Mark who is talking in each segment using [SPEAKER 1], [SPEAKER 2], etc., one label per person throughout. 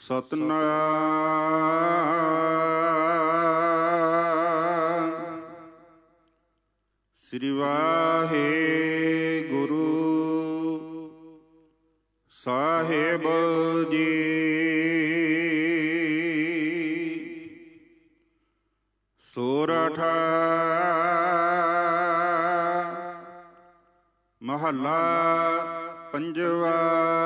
[SPEAKER 1] ਸਤਨਾਮ ਸ੍ਰੀ ਵਾਹਿਗੁਰੂ ਸਾਹਿਬ ਜੀ। ਸੋਰਠ ਮਹੱਲਾ ਪੰਜਵਾ।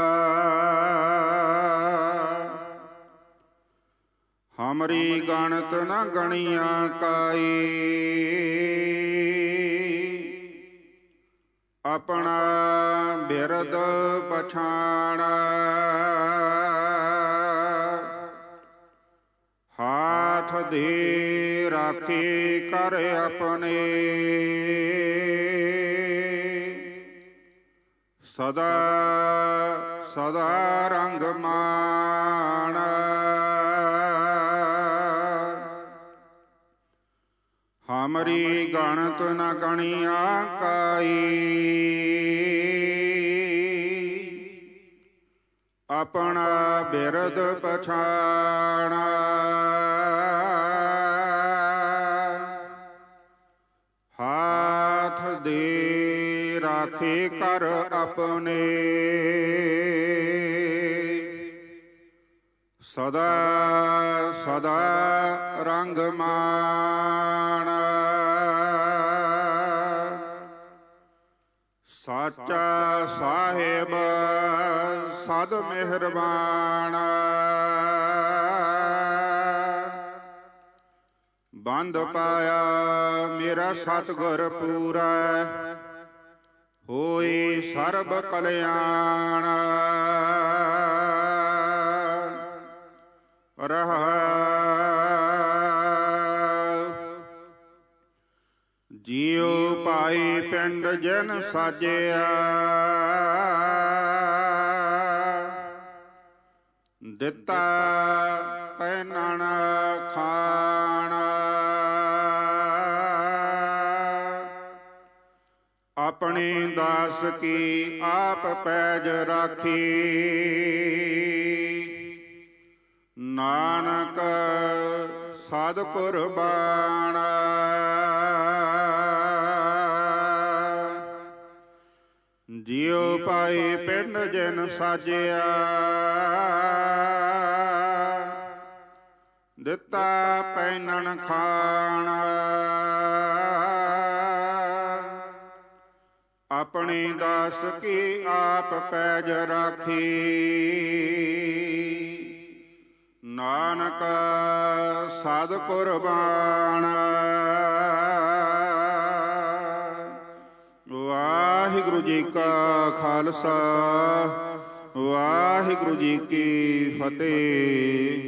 [SPEAKER 1] ਹਮਰੀ ਗਣਤ ਨ ਗਣੀਆਂ ਕਾਈ, ਆਪਣਾ ਬਿਰਦ ਪਛਾਣਾ। ਹਾਥ ਦੇ ਰਾਖੇ ਕਰ ਆਪਣੇ, ਸਦਾ ਸਦਾ ਰੰਗ ਮਾਣਾ। ਹਮਰੀ ਗਣਤ ਨ ਗਣੀਆਂ ਕਾਈ, ਆਪਣਾ ਬਿਰਦ ਪਛਾਣਾ। ਹਾਥ ਦੇ ਰਾਖੇ ਕਰ ਆਪਣੇ, ਸਦਾ ਸਦਾ ਰੰਗ ਮਾਣਾ। ਸਾਚਾ ਸਾਹਿਬ ਸਦ ਮਿਹਰਬਾਨਾ, ਬੰਦ ਪਾਇਆ ਮੇਰਾ ਸਤਿਗੁਰ ਪੂਰਾ। ਹੋਈ ਸਰਬ ਕਲਿਆਣ ਜੀਉ ਪਾਈ ਪਿੰਡ ਜਨ ਸਾਜਿਆ। ਦਿੱਤਾ ਪਹਿਨਣ ਖਾਣਾ, ਆਪਣੀ ਦਾਸ ਕੀ ਆਪ ਪੈਜ ਰਾਖੀ। ਨਾਨਕ ਸਦ ਕੁਰਬਾਨਾ, ਜਿਉ ਪਾਈ ਪਿੰਡ ਜਿਨ ਸਾਜਿਆ। ਦਿੱਤਾ ਪਹਿਨਣ ਖਾਣਾ, ਆਪਣੀ ਦਾਸ ਕੀ ਆਪ ਪੈਜ ਰਾਖੀ। ਨਾਨਕ ਸਦ ਕੁਰਬਾਨਾ। ਵਾਹਿਗੁਰੂ ਜੀ ਕਾ ਖਾਲਸਾ, ਵਾਹਿਗੁਰੂ ਜੀ ਕੀ ਫਤਿਹ।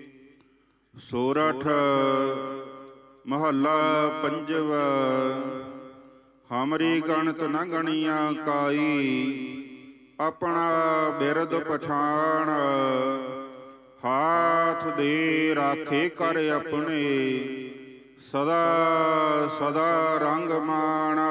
[SPEAKER 1] ਸੋਰਠ ਮਹੱਲਾ ਪੰਜਵਾ। ਹਮਰੀ ਗਣਤ ਨ ਗਣੀਆਂ ਕਾਈ, ਆਪਣਾ ਬਿਰਦ ਪਛਾਣ। ਹਾਥ ਦੇ ਰਾਖੇ ਕਰ ਆਪਣੇ, ਸਦਾ ਸਦਾ ਰੰਗ ਮਾਣਾ।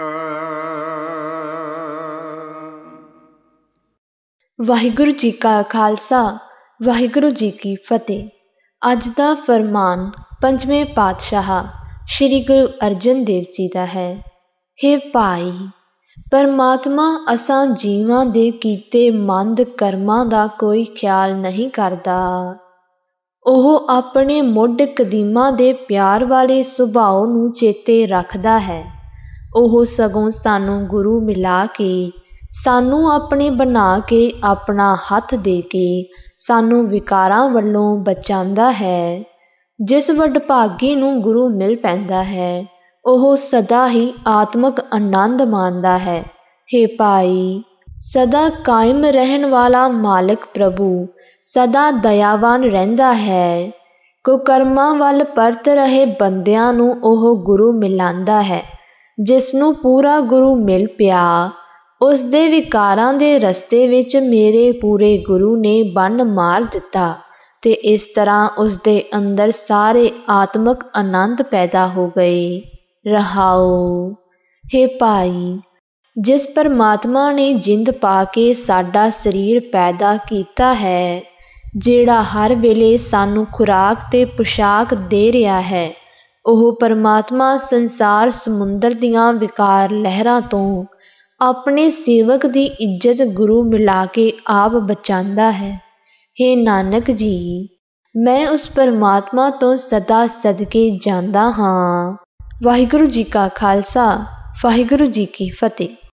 [SPEAKER 2] ਵਾਹਿਗੁਰੂ ਜੀ ਕਾ ਖਾਲਸਾ, ਵਾਹਿਗੁਰੂ ਜੀ ਕੀ ਫਤਿਹ। ਅੱਜ ਦਾ ਫਰਮਾਨ ਪੰਜਵੇਂ ਪਾਤਸ਼ਾਹ ਸ੍ਰੀ ਗੁਰੂ ਅਰਜਨ ਦੇਵ ਜੀ ਦਾ ਹੈ। ਹੇ ਭਾਈ, ਪਰਮਾਤਮਾ ਅਸਾਂ ਜੀਵਾਂ ਦੇ ਕੀਤੇ ਮੰਦ ਕਰਮਾਂ ਦਾ ਕੋਈ ਖਿਆਲ ਨਹੀਂ ਕਰਦਾ। ਉਹ ਆਪਣੇ ਮੁੱਢ ਕਦੀਮਾਂ ਦੇ ਪਿਆਰ ਵਾਲੇ ਸੁਭਾਅ ਨੂੰ ਚੇਤੇ ਰੱਖਦਾ ਹੈ। ਉਹ ਸਗੋਂ ਸਾਨੂੰ ਗੁਰੂ ਮਿਲਾ ਕੇ, ਸਾਨੂੰ ਆਪਣੇ ਬਣਾ ਕੇ, ਆਪਣਾ ਹੱਥ ਦੇ ਕੇ ਸਾਨੂੰ ਵਿਕਾਰਾਂ ਵੱਲੋਂ ਬਚਾਉਂਦਾ ਹੈ। ਜਿਸ ਵਡਭਾਗੀ ਨੂੰ ਗੁਰੂ ਮਿਲ ਪੈਂਦਾ ਹੈ, ਉਹ ਸਦਾ ਹੀ ਆਤਮਕ ਆਨੰਦ ਮਾਣਦਾ ਹੈ। ਹੇ ਭਾਈ, ਸਦਾ ਕਾਇਮ ਰਹਿਣ ਵਾਲਾ ਮਾਲਕ ਪ੍ਰਭੂ ਸਦਾ ਦਇਆਵਾਨ ਰਹਿੰਦਾ ਹੈ। ਕੁਕਰਮਾਂ ਵੱਲ ਪਰਤ ਰਹੇ ਬੰਦਿਆਂ ਨੂੰ ਉਹ ਗੁਰੂ ਮਿਲਾਂਦਾ ਹੈ। ਜਿਸ ਨੂੰ ਪੂਰਾ ਗੁਰੂ ਮਿਲ ਪਿਆ, ਉਸ ਦੇ ਵਿਕਾਰਾਂ ਦੇ ਰਸਤੇ ਵਿੱਚ ਮੇਰੇ ਪੂਰੇ ਗੁਰੂ ਨੇ ਬੰਨ ਮਾਰ ਦਿੱਤਾ ਤੇ ਇਸ ਤਰ੍ਹਾਂ ਉਸ ਦੇ ਅੰਦਰ ਸਾਰੇ ਆਤਮਕ ਆਨੰਦ ਪੈਦਾ ਹੋ ਗਏ। ਰਹਾਉ। ਹੇ ਭਾਈ, ਜਿਸ ਪਰਮਾਤਮਾ ਨੇ ਜਿੰਦ ਪਾ ਕੇ ਸਾਡਾ ਸਰੀਰ ਪੈਦਾ ਕੀਤਾ ਹੈ, ਜਿਹੜਾ ਹਰ ਵੇਲੇ ਸਾਨੂੰ ਖੁਰਾਕ ਤੇ ਪੁਸ਼ਾਕ ਦੇ ਰਿਹਾ ਹੈ। ਉਹ ਪਰਮਾਤਮਾ ਸੰਸਾਰ ਸਮੁੰਦਰ ਦੀਆਂ ਵਿਕਾਰ ਲਹਿਰਾਂ ਤੋਂ ਆਪਣੇ ਸੇਵਕ ਦੀ ਇੱਜ਼ਤ ਗੁਰੂ ਮਿਲਾ ਕੇ ਆਪ ਬਚਾਉਂਦਾ ਹੈ। ਹੇ ਨਾਨਕ ਜੀ, ਮੈਂ ਉਸ ਪਰਮਾਤਮਾ ਤੋਂ ਸਦਾ ਸਦਕੇ ਜਾਂਦਾ ਹਾਂ। ਵਾਹਿਗੁਰੂ ਜੀ ਕਾ ਖਾਲਸਾ, ਵਾਹਿਗੁਰੂ ਜੀ ਕੀ ਫਤਿਹ।